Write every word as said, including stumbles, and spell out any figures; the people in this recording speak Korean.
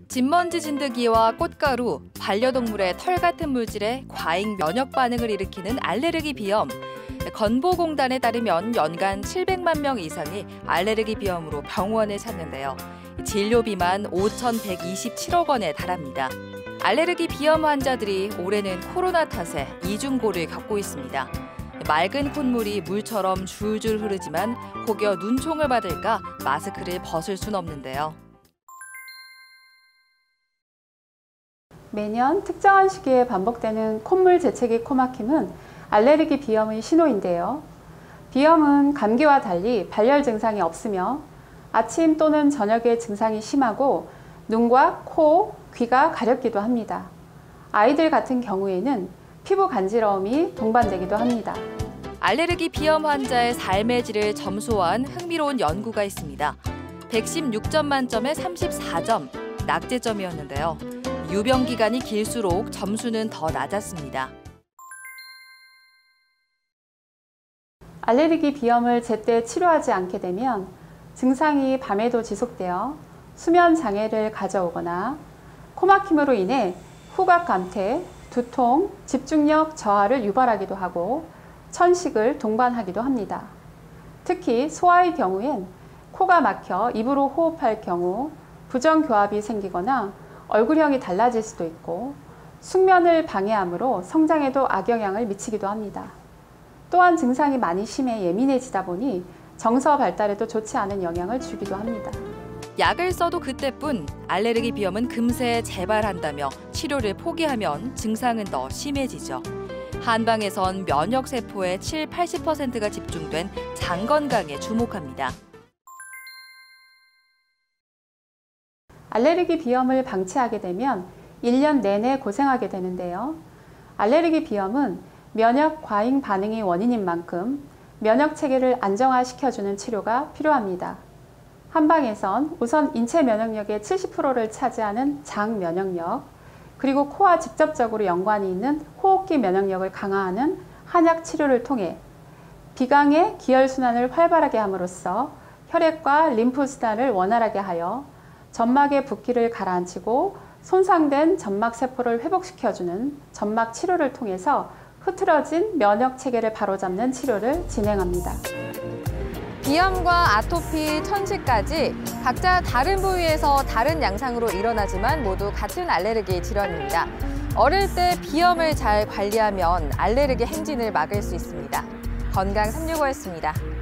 진먼지 진드기와 꽃가루, 반려동물의 털 같은 물질에 과잉 면역 반응을 일으키는 알레르기 비염. 건보공단에 따르면 연간 칠백만 명 이상이 알레르기 비염으로 병원을 찾는데요. 진료비만 오천백이십칠억 원에 달합니다. 알레르기 비염 환자들이 올해는 코로나 탓에 이중고를 겪고 있습니다. 맑은 콧물이 물처럼 줄줄 흐르지만 혹여 눈총을 받을까 마스크를 벗을 순 없는데요. 매년 특정한 시기에 반복되는 콧물 재채기 코막힘은 알레르기 비염의 신호인데요. 비염은 감기와 달리 발열 증상이 없으며 아침 또는 저녁에 증상이 심하고 눈과 코, 귀가 가렵기도 합니다. 아이들 같은 경우에는 피부 간지러움이 동반되기도 합니다. 알레르기 비염 환자의 삶의 질을 점수화한 흥미로운 연구가 있습니다. 백십육 점 만점에 삼십사 점, 낙제점이었는데요. 유병 기간이 길수록 점수는 더 낮았습니다. 알레르기 비염을 제때 치료하지 않게 되면 증상이 밤에도 지속되어 수면 장애를 가져오거나 코막힘으로 인해 후각 감퇴, 두통, 집중력 저하를 유발하기도 하고 천식을 동반하기도 합니다. 특히 소아의 경우엔 코가 막혀 입으로 호흡할 경우 부정교합이 생기거나 얼굴형이 달라질 수도 있고 숙면을 방해하므로 성장에도 악영향을 미치기도 합니다. 또한 증상이 많이 심해 예민해지다 보니 정서 발달에도 좋지 않은 영향을 주기도 합니다. 약을 써도 그때뿐 알레르기 비염은 금세 재발한다며 치료를 포기하면 증상은 더 심해지죠. 한방에선 면역세포의 칠, 팔십 퍼센트가 집중된 장 건강에 주목합니다. 알레르기 비염을 방치하게 되면 일 년 내내 고생하게 되는데요. 알레르기 비염은 면역 과잉 반응이 원인인 만큼 면역 체계를 안정화시켜주는 치료가 필요합니다. 한방에선 우선 인체 면역력의 칠십 퍼센트를 차지하는 장 면역력, 그리고 코와 직접적으로 연관이 있는 호흡기 면역력을 강화하는 한약 치료를 통해 비강의 기혈순환을 활발하게 함으로써 혈액과 림프순환을 원활하게 하여 점막의 붓기를 가라앉히고 손상된 점막 세포를 회복시켜주는 점막 치료를 통해서 흐트러진 면역 체계를 바로잡는 치료를 진행합니다. 비염과 아토피, 천식까지 각자 다른 부위에서 다른 양상으로 일어나지만 모두 같은 알레르기 질환입니다. 어릴 때 비염을 잘 관리하면 알레르기 행진을 막을 수 있습니다. 건강 삼육오였습니다.